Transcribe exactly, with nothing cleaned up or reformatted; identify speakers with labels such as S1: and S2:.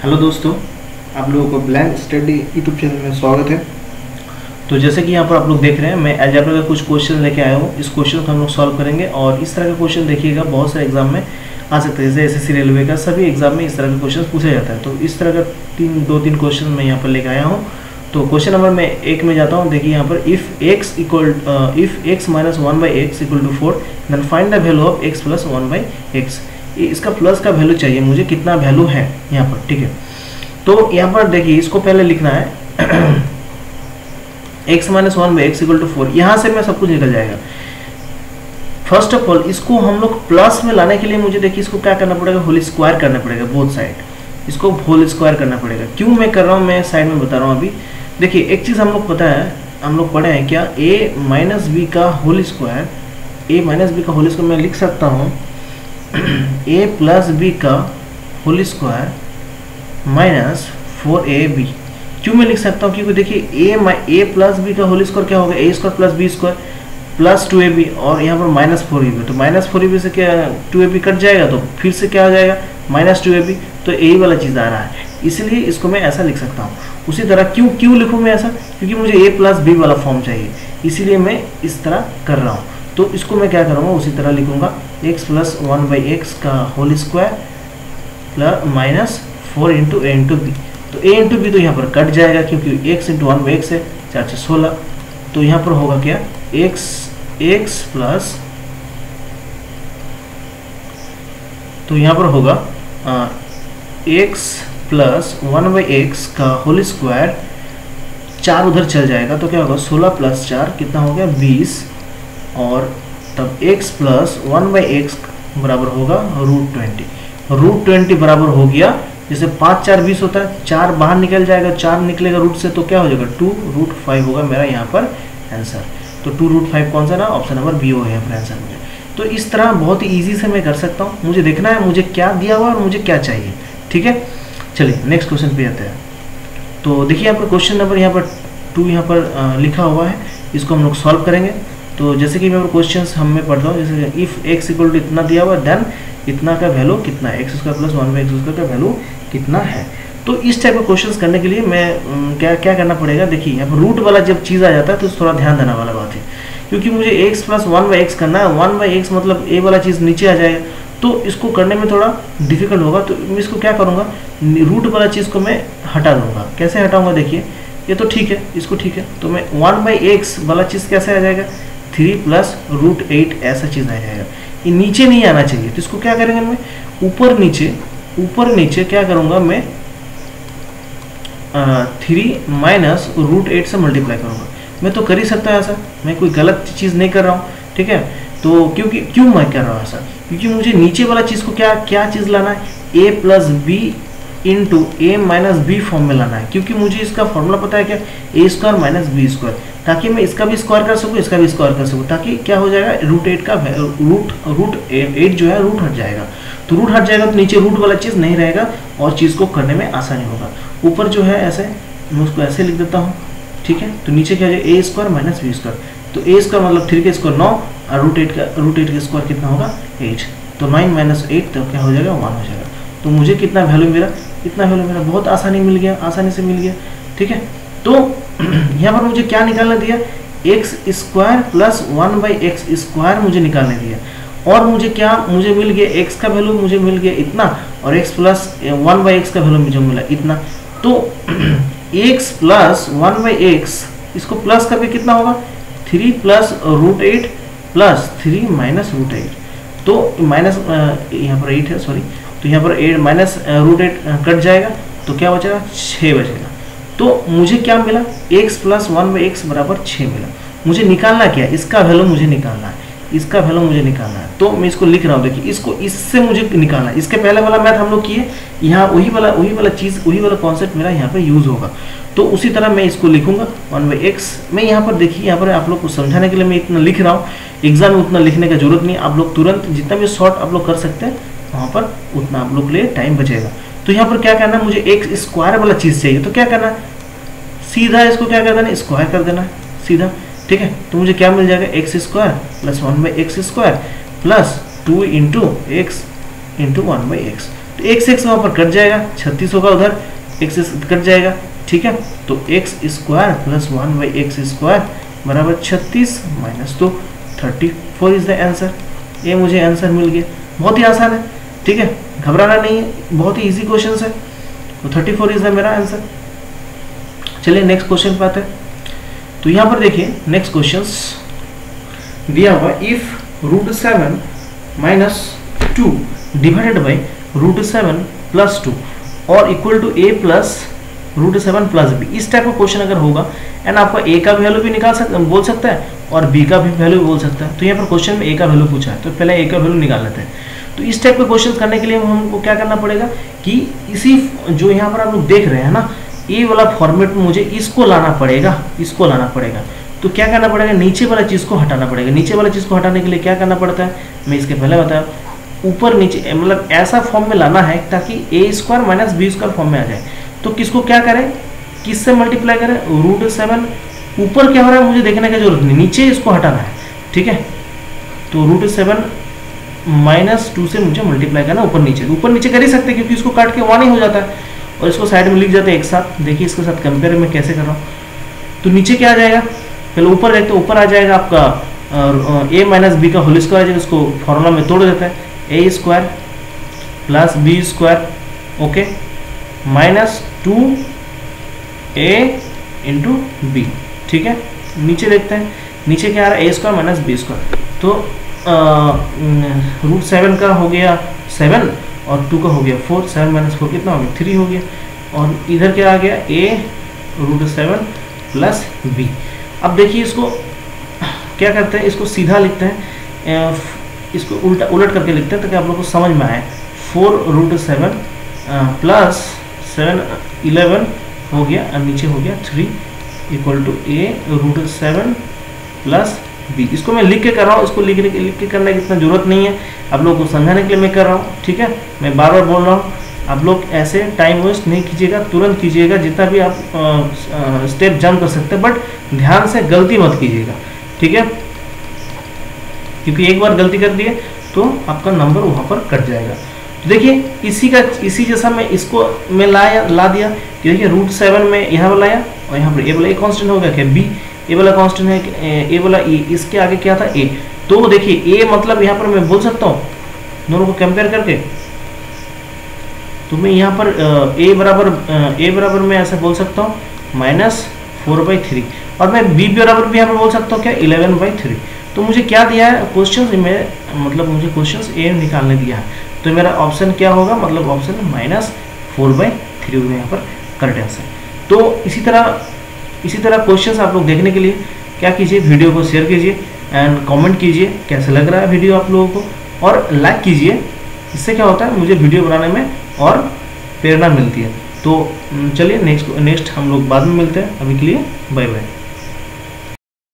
S1: Hello दोस्तों, आप लोगों को ब्लैंक स्टडी यूट्यूब चैनल में स्वागत है। तो जैसे कि यहाँ पर आप लोग देख रहे हैं, मैं अलजेब्रा का कुछ क्वेश्चन लेके आया हूँ। इस क्वेश्चन को हम लोग सॉल्व करेंगे और इस तरह का क्वेश्चन देखिएगा बहुत सारे एग्जाम में आ सकते हैं। जैसे एसएससी रेलवे का सभी एग्जाम में इस तरह का क्वेश्चन पूछा जाता है। तो इस तरह का तीन दो तीन क्वेश्चन मैं यहाँ पर लेके आया हूँ। तो क्वेश्चन नंबर मैं एक में जाता हूँ। देखिए यहाँ पर if x equal if x minus one by x equal to four then find the value of x plus one by x. इसका प्लस का वैल्यू चाहिए मुझे, कितना वैल्यू है यहाँ पर, ठीक है। तो यहाँ पर देखिए इसको पहले लिखना है x minus one by x equal to four. यहाँ से मैं सब कुछ निकल जाएगा। फर्स्ट ऑफ ऑल इसको हम लोग प्लस में लाने के लिए मुझे देखिए इसको क्या करना पड़ेगा, होल स्क्वायर करना पड़ेगा बोथ साइड। इसको होल स्क्वायर करना पड़ेगा। क्यों मैं कर रहा हूँ, मैं साइड में बता रहा हूँ अभी। देखिए एक चीज़ हम लोग पता है, हम लोग पढ़े हैं क्या, a माइनस बी का whole square, a minus b का होल स्क्वायर मैं लिख सकता हूँ a प्लस बी का whole square minus four a b. क्यों मैं लिख सकता हूँ, क्योंकि देखिए a a प्लस बी का होल स्क्वायर क्या होगा, a square plus b square plus two a b, और यहाँ पर माइनस फोर ए बी। तो माइनस फोर ए बी से क्या टू ए बी कट जाएगा, तो फिर से क्या हो जाएगा माइनस टू ए बी। तो यही वाला चीज़ आ रहा है, इसलिए इसको मैं ऐसा लिख सकता हूँ। उसी तरह क्यों क्यों लिखूँ मैं ऐसा, क्योंकि मुझे a प्लस बी वाला फॉर्म चाहिए, इसीलिए मैं इस तरह कर रहा हूँ। तो इसको मैं क्या करूँगा, उसी तरह लिखूँगा x plus one by x का whole square plus minus four into a into b. तो ए इंटू बी तो यहाँ पर कट जाएगा, क्योंकि x into one by x है, चार से सोलह। तो यहाँ पर होगा क्या, एक्स एक्स प्लस, तो यहाँ पर होगा x plus one by x का होल स्क्वायर, चार उधर चल जाएगा तो क्या होगा, सोलह प्लस चार कितना हो गया, बीस। और तब x plus one by x बराबर होगा रूट ट्वेंटी। रूट ट्वेंटी बराबर हो गया, जैसे पाँच चार बीस होता है, चार बाहर निकल जाएगा, चार निकलेगा रूट से, तो क्या हो जाएगा टू रूट फाइव होगा मेरा यहाँ पर आंसर। तो टू रूट फाइव कौन सा ना, ऑप्शन नंबर बी ओ है यहाँ पर आंसर मुझे। तो इस तरह बहुत ही ईजी से मैं कर सकता हूँ। मुझे देखना है मुझे क्या दिया हुआ है और मुझे क्या चाहिए, ठीक है। चलिए नेक्स्ट क्वेश्चन पे आते हैं। तो देखिए यहाँ पर क्वेश्चन नंबर यहाँ पर टू यहाँ पर आ, लिखा हुआ है, इसको हम लोग सॉल्व करेंगे। तो जैसे कि मैं क्वेश्चंस हम में पढ़ता हूँ, जैसे इफ एक्स इक्वल टू इतना दिया हुआ, देन इतना का वैल्यू कितना है, x square plus one by x square का वैल्यू कितना है। तो इस टाइप का क्वेश्चंस करने के लिए मैं क्या क्या करना पड़ेगा, देखिए यहाँ पर रूट वाला जब चीज़ आ जाता है तो थोड़ा ध्यान देने वाला बात है, क्योंकि मुझे x plus one by x करना है। वन बाई एक्स मतलब ए वाला चीज़ नीचे आ जाएगा, तो इसको करने में थोड़ा डिफिकल्ट होगा। तो मैं इसको क्या करूँगा, रूट वाला चीज़ को मैं हटा दूँगा। कैसे हटाऊँगा, देखिए ये तो ठीक है, इसको ठीक है, तो मैं वन बाई एक्स वाला चीज़ कैसे आ जाएगा, थ्री प्लस रूट एट ऐसा चीज़ आ जाएगा। ये नीचे नहीं आना चाहिए, तो इसको क्या करेंगे, मैं ऊपर नीचे ऊपर नीचे क्या करूँगा, मैं थ्री माइनस रूट एट से मल्टीप्लाई करूँगा। मैं तो कर ही सकता है ऐसा, मैं कोई गलत चीज़ नहीं कर रहा हूँ, ठीक है। तो क्योंकि क्यों मैं कर रहा हूँ ऐसा, क्योंकि मुझे नीचे वाला चीज़ को क्या क्या चीज़ लाना है, a plus b into a minus b form में लाना है। क्योंकि मुझे इसका फॉर्मूला पता है क्या, a square minus b square, ताकि मैं इसका भी स्क्वायर कर सकूँ, इसका भी स्क्वायर कर सकूँ, ताकि क्या हो जाएगा, रूट एट का रूट रूट एट जो है रूट हट जाएगा। तो रूट हट जाएगा तो नीचे रूट वाला चीज़ नहीं रहेगा और चीज़ को करने में आसानी होगा। ऊपर जो है ऐसे मैं उसको ऐसे लिख देता हूँ, ठीक है। तो नीचे क्या हो जाएगा, a square minus b square. तो ए स्क्वायर मतलब थ्री का स्क्वायर नौ, और रूट एट का रूट एट का स्क्वायर कितना होगा, एट। तो नाइन माइनस एट तो क्या हो जाएगा, वन हो जाएगा। तो मुझे कितना वैल्यू मिला, इतना वैल्यू मेरा बहुत आसानी मिल गया, आसानी से मिल गया, ठीक है। तो यहाँ पर मुझे क्या निकालना दिया, x square plus one by x square मुझे निकालने दिया। और मुझे क्या मुझे मिल गया, एक्स का वैल्यू मुझे मिल गया इतना, और x plus one by x का वैल्यू मुझे मिला इतना। तो x plus one by x, इसको प्लस करके कितना होगा, three plus root eight plus three minus root eight. तो माइनस यहाँ पर एट है, सॉरी, तो यहाँ पर eight minus root eight cut जाएगा, तो क्या बचेगा, छः बचेगा। तो मुझे क्या मिला, x plus one by x बराबर छः मिला। मुझे निकालना क्या है, इसका वैल्यू मुझे निकालना है, इसका वैल्यू मुझे निकालना है। तो मैं इसको लिख रहा हूँ, देखिए इसको इससे मुझे निकालना है। इसके पहले वाला मैथ हम लोग किए, यहाँ वही वाला वही वाला चीज़ वही वाला कॉन्सेप्ट मेरा यहाँ पर यूज़ होगा। तो उसी तरह मैं इसको लिखूंगा वन बाई एक्स। मैं यहाँ पर देखिए, यहाँ पर आप लोग को समझाने के लिए मैं इतना लिख रहा हूँ, एग्जाम में उतना लिखने का जरूरत नहीं। आप लोग तुरंत जितना भी शॉर्ट आप लोग कर सकते हैं वहाँ पर उतना आप लोग के लिए टाइम बचेगा। तो यहाँ पर क्या करना है, मुझे एक्स स्क्वायर वाला चीज़ चाहिए, तो क्या करना है, सीधा इसको क्या कर देना, स्क्वायर कर देना सीधा, ठीक है। तो मुझे क्या मिल जाएगा, x square plus one by x square plus two into x into one by x. तो एक्स एक्स वहाँ पर कट जाएगा, छत्तीस होगा उधर, एक्स कट जाएगा, ठीक है। तो x square plus one by x square बराबर छत्तीस minus two, thirty four is the answer. ये मुझे आंसर मिल गया, बहुत ही आसान है, ठीक है, घबराना नहीं है, बहुत ही इजी क्वेश्चन है। तो थर्टी फोर इज द मेरा आंसर। चलिए नेक्स्ट क्वेश्चन पे आते हैं। तो यहाँ पर देखिए नेक्स्ट क्वेश्चन दिया हुआ, if root seven minus two divided by root seven plus two और equal to a plus root seven plus b, इस टाइप का क्वेश्चन अगर होगा एंड आपको ए का वैल्यू भी निकाल सकते बोल सकता है और बी का भी वैल्यू बोल सकता है। तो यहाँ पर क्वेश्चन में ए का वैल्यू पूछा है, तो पहले ए का वैल्यू निकाल लेते हैं। तो इस टाइप के क्वेश्चन करने के लिए हमको क्या करना पड़ेगा कि इसी जो यहाँ पर आप लोग देख रहे हैं ना, ए वाला फॉर्मेट में मुझे इसको लाना पड़ेगा, इसको लाना पड़ेगा। तो क्या करना पड़ेगा, नीचे वाला चीज़ को हटाना पड़ेगा। नीचे वाला चीज़ को हटाने के लिए क्या करना पड़ता है, मैं इसके पहले बताया, ऊपर नीचे मतलब ऐसा फॉर्म में लाना है ताकि a square minus b square form में आ जाए। तो किसको क्या करें, किससे मल्टीप्लाई करें, रूट सेवन ऊपर क्या हो रहा है मुझे देखने की जरूरत नहीं, नीचे इसको हटाना है, ठीक है। तो रूट सेवन माइनस टू से मुझे मल्टीप्लाई करना ऊपर नीचे, ऊपर नीचे कर ही सकते हैं क्योंकि इसको काट के वन ही हो जाता है और इसको साइड में लिख जाते हैं एक साथ। देखिए इसके साथ कंपेयर में कैसे कर रहा हूँ। तो नीचे क्या आ जाएगा, पहले ऊपर देखते हैं, ऊपर आ जाएगा आपका ए माइनस बी का होल स्क्वायर आ जाएगा, उसको फॉर्मूला में तोड़ देता है, a square plus b square, okay, minus two a into b, ठीक है। नीचे देखते हैं, नीचे क्या आ रहा है, a square minus b square. तो रूट सेवन का हो गया सेवन और टू का हो गया फोर, सेवन माइनस फोर कितना हो गया, थ्री हो गया। और इधर क्या आ गया, a root seven plus b. अब देखिए इसको क्या करते हैं, इसको सीधा लिखते हैं, इसको उल्टा उलट करके लिखते हैं ताकि आप लोग को समझ में आए। Four root seven plus seven eleven हो गया और नीचे हो गया three equal to a root seven plus b. इसको मैं लिख के कर रहा हूँ, इसको लिखने के लिख के करने की इतना जरूरत नहीं है, आप लोगों को समझाने के लिए मैं कर रहा हूँ, ठीक है। मैं बार बार बोल रहा हूँ, आप लोग ऐसे टाइम वेस्ट नहीं कीजिएगा, तुरंत कीजिएगा, जितना भी आप स्टेप जंप कर सकते हैं, बट ध्यान से गलती मत कीजिएगा, ठीक है, क्योंकि एक बार गलती कर दिए तो आपका नंबर वहाँ पर कट जाएगा। तो देखिए इसी का इसी जैसा मैं इसको मैं लाया ला दिया कि देखिए रूट सेवन में यहाँ पर लाया और यहाँ पर ए वाला ए कांस्टेंट हो गया, क्या बी ए वाला कांस्टेंट है, ए वाला ए, इसके आगे क्या था ए। तो देखिए ए मतलब यहाँ पर मैं बोल सकता हूँ दोनों को कंपेयर करके, तो मैं यहाँ पर ए बराबर ए बराबर मैं ऐसा बोल सकता हूँ माइनस फोर बाई थ्री, और मैं बी बराबर भी यहाँ पर बोल सकता हूँ क्या, इलेवन बाई थ्री। तो मुझे क्या दिया है क्वेश्चन में, मतलब मुझे क्वेश्चन ए निकालने दिया है, तो मेरा ऑप्शन क्या होगा, मतलब option minus four by three होगा यहाँ पर करेक्ट आंसर। तो इसी तरह इसी तरह क्वेश्चंस आप लोग देखने के लिए क्या कीजिए, वीडियो को शेयर कीजिए एंड कमेंट कीजिए कैसे लग रहा है वीडियो आप लोगों को, और लाइक कीजिए। इससे क्या होता है मुझे वीडियो बनाने में और प्रेरणा मिलती है। तो चलिए नेक्स्ट नेक्स्ट हम लोग बाद में मिलते हैं, अभी के लिए बाय बाय।